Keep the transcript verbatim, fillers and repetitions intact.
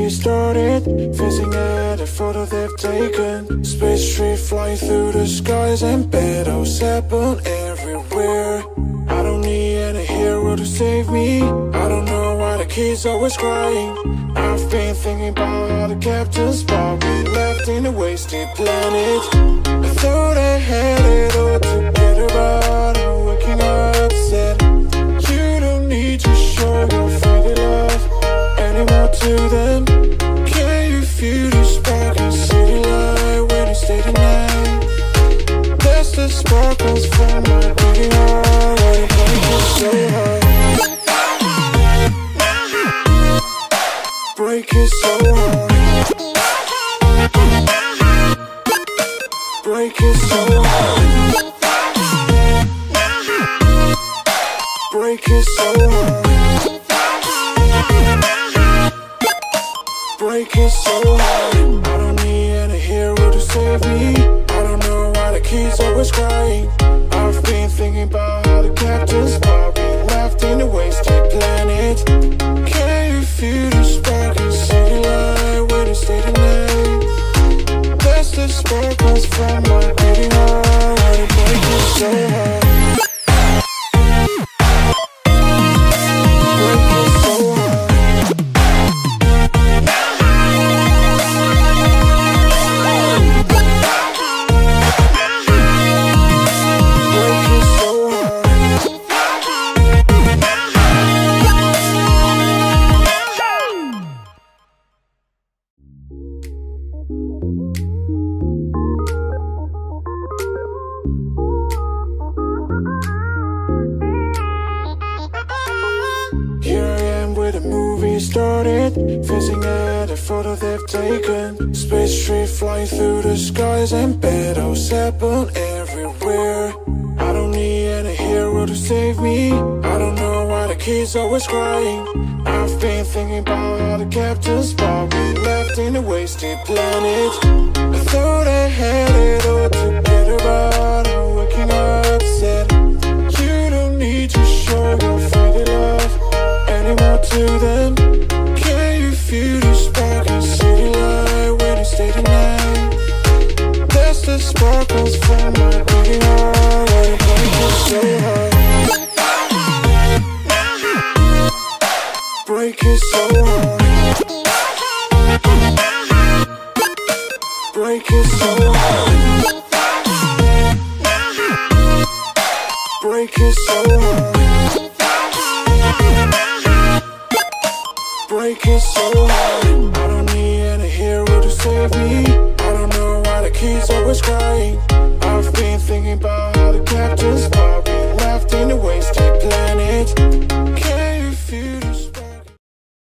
movie started, facing at a photo they've taken. Space tree flying through the skies and battles happen everywhere. I don't need any hero to save me. I don't know why the kid's always crying. I've been thinking about how the captain's spot we left in a wasted planet. I thought I had it all together, but I'm waking up sad. You don't need to show your faded love anymore to them. Can you feel the spark in city light when you stay the night? That's the sparkles from my beating heart. Why the break is so hard? Break is so hard. Break is so hard. Break is so hard. Break is so hard. I don't need any hero to save me. I don't know why the kid's always crying. I've been thinking about how the captain's spot we left in a wasted planet. Can you feel the spark in city light when you stay the night? That's the sparkles from my beating heart. Why the break is so hard? Started, facing at a photo they've taken. Space tree flying through the skies and battles happen everywhere. I don't need any hero to save me. I don't know why the kid's always crying. I've been thinking about how the captain's spot we left in a wasted planet. I thought I had it all together, but I'm waking up sad. You don't need to show your faded love anymore to them. Can you feel the spark in city light when you stay the night? That's the sparkles from my beating heart. Why the break is so hard? Break is so hard. Break is so hard. Break is so hard. Break is so hard. I don't need any hero to save me. I don't know why the kid's always crying. I've been thinking about how the captain's